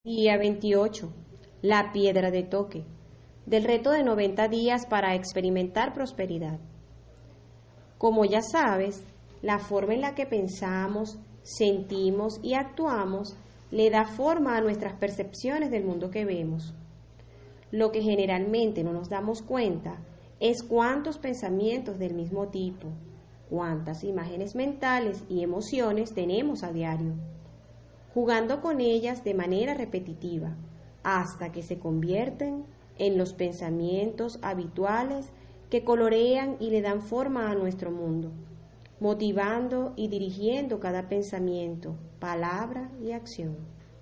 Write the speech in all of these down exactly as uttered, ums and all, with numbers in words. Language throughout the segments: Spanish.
Día veintiocho. La piedra de toque. Del reto de noventa días para experimentar prosperidad. Como ya sabes, la forma en la que pensamos, sentimos y actuamos le da forma a nuestras percepciones del mundo que vemos. Lo que generalmente no nos damos cuenta es cuántos pensamientos del mismo tipo, cuántas imágenes mentales y emociones tenemos a diario, jugando con ellas de manera repetitiva, hasta que se convierten en los pensamientos habituales que colorean y le dan forma a nuestro mundo, motivando y dirigiendo cada pensamiento, palabra y acción.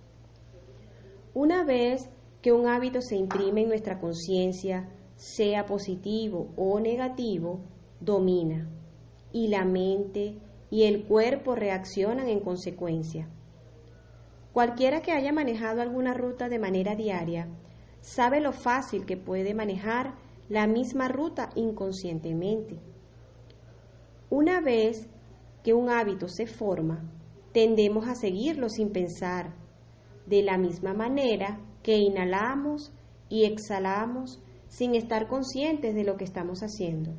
Una vez que un hábito se imprime en nuestra conciencia, sea positivo o negativo, domina, y la mente y el cuerpo reaccionan en consecuencia. Cualquiera que haya manejado alguna ruta de manera diaria sabe lo fácil que puede manejar la misma ruta inconscientemente. Una vez que un hábito se forma, tendemos a seguirlo sin pensar, de la misma manera que inhalamos y exhalamos sin estar conscientes de lo que estamos haciendo.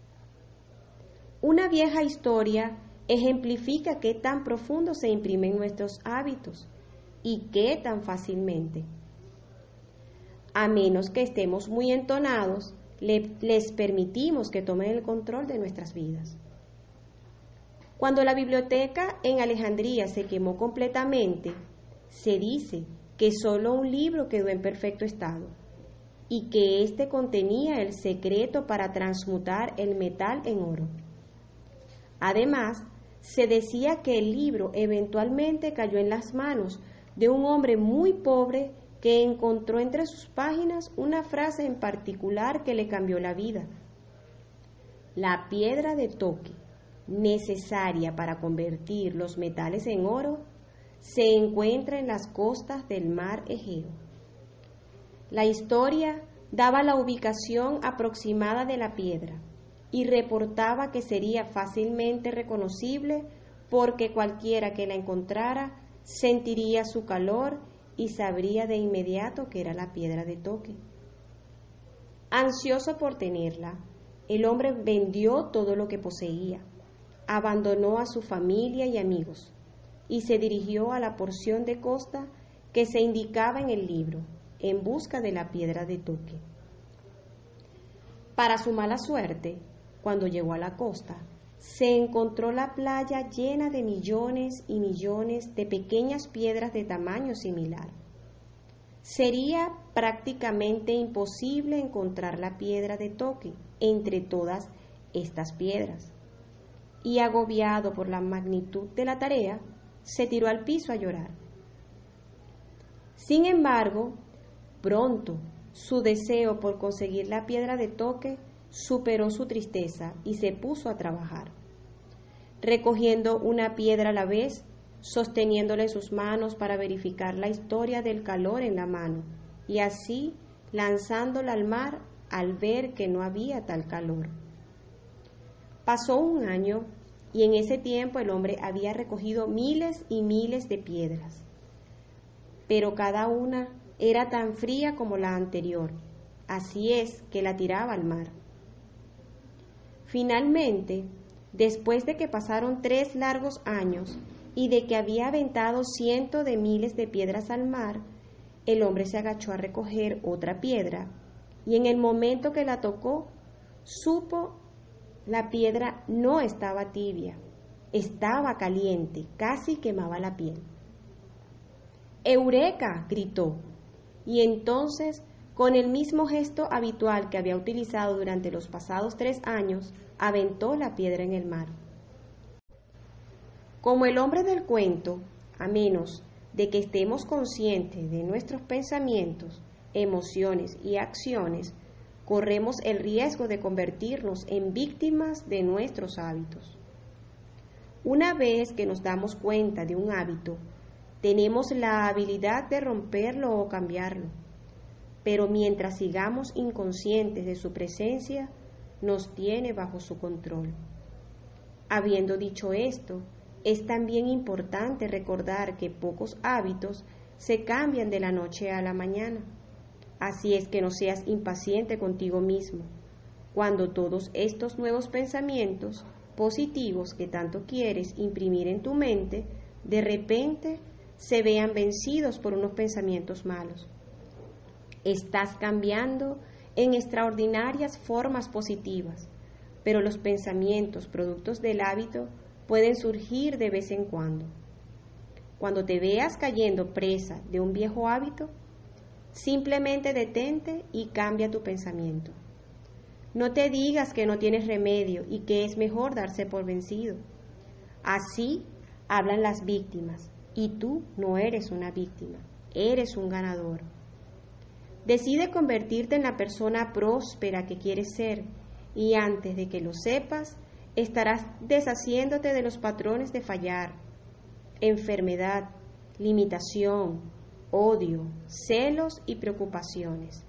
Una vieja historia ejemplifica qué tan profundo se imprimen nuestros hábitos y qué tan fácilmente. A menos que estemos muy entonados, le, les permitimos que tomen el control de nuestras vidas. Cuando la biblioteca en Alejandría se quemó completamente, se dice que solo un libro quedó en perfecto estado y que éste contenía el secreto para transmutar el metal en oro. Además, se decía que el libro eventualmente cayó en las manos de un hombre muy pobre que encontró entre sus páginas una frase en particular que le cambió la vida. La piedra de toque, necesaria para convertir los metales en oro, se encuentra en las costas del mar Egeo. La historia daba la ubicación aproximada de la piedra y reportaba que sería fácilmente reconocible porque cualquiera que la encontrara sentiría su calor y sabría de inmediato que era la piedra de toque. Ansioso por tenerla, el hombre vendió todo lo que poseía, abandonó a su familia y amigos y se dirigió a la porción de costa que se indicaba en el libro, en busca de la piedra de toque. Para su mala suerte, cuando llegó a la costa, se encontró la playa llena de millones y millones de pequeñas piedras de tamaño similar. Sería prácticamente imposible encontrar la piedra de toque entre todas estas piedras. Y agobiado por la magnitud de la tarea, se tiró al piso a llorar. Sin embargo, pronto su deseo por conseguir la piedra de toque superó su tristeza y se puso a trabajar, recogiendo una piedra a la vez, sosteniéndole sus manos para verificar la historia del calor en la mano, y así lanzándola al mar al ver que no había tal calor. Pasó un año y en ese tiempo el hombre había recogido miles y miles de piedras, pero cada una era tan fría como la anterior, así es que la tiraba al mar. Finalmente, después de que pasaron tres largos años y de que había aventado cientos de miles de piedras al mar, el hombre se agachó a recoger otra piedra y en el momento que la tocó, supo la piedra no estaba tibia, estaba caliente, casi quemaba la piel. ¡Eureka!, gritó, y entonces, con el mismo gesto habitual que había utilizado durante los pasados tres años, aventó la piedra en el mar. Como el hombre del cuento, a menos de que estemos conscientes de nuestros pensamientos, emociones y acciones, corremos el riesgo de convertirnos en víctimas de nuestros hábitos. Una vez que nos damos cuenta de un hábito, tenemos la habilidad de romperlo o cambiarlo, pero mientras sigamos inconscientes de su presencia, nos tiene bajo su control. Habiendo dicho esto, es también importante recordar que pocos hábitos se cambian de la noche a la mañana. Así es que no seas impaciente contigo mismo. Cuando todos estos nuevos pensamientos positivos que tanto quieres imprimir en tu mente, de repente se vean vencidos por unos pensamientos malos. Estás cambiando en extraordinarias formas positivas, pero los pensamientos productos del hábito pueden surgir de vez en cuando. Cuando te veas cayendo presa de un viejo hábito, simplemente detente y cambia tu pensamiento. No te digas que no tienes remedio y que es mejor darse por vencido. Así hablan las víctimas, y tú no eres una víctima, eres un ganador. Decide convertirte en la persona próspera que quieres ser, y antes de que lo sepas, estarás deshaciéndote de los patrones de fallar, enfermedad, limitación, odio, celos y preocupaciones,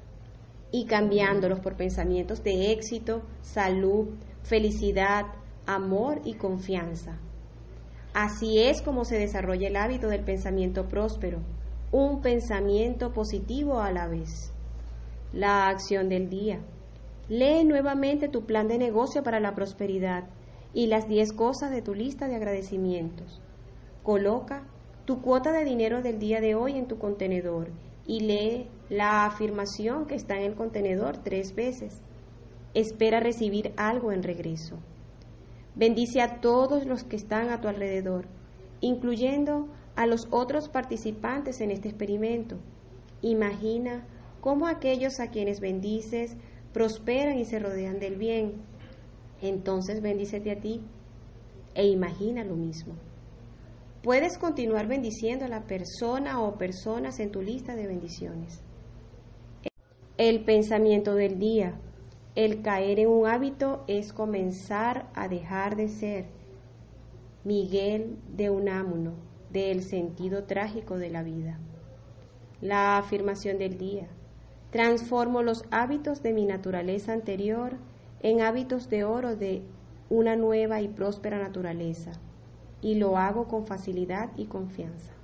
y cambiándolos por pensamientos de éxito, salud, felicidad, amor y confianza. Así es como se desarrolla el hábito del pensamiento próspero, un pensamiento positivo a la vez. La acción del día. Lee nuevamente tu plan de negocio para la prosperidad y las diez cosas de tu lista de agradecimientos. Coloca tu cuota de dinero del día de hoy en tu contenedor y lee la afirmación que está en el contenedor tres veces. Espera recibir algo en regreso. Bendice a todos los que están a tu alrededor, incluyendo a los otros participantes en este experimento. Imagina cómo aquellos a quienes bendices prosperan y se rodean del bien. Entonces bendícete a ti e imagina lo mismo. Puedes continuar bendiciendo a la persona o personas en tu lista de bendiciones. El pensamiento del día. El caer en un hábito es comenzar a dejar de ser. Miguel de Unamuno, de El sentido trágico de la vida. La afirmación del día. Transformo los hábitos de mi naturaleza anterior en hábitos de oro de una nueva y próspera naturaleza, y lo hago con facilidad y confianza.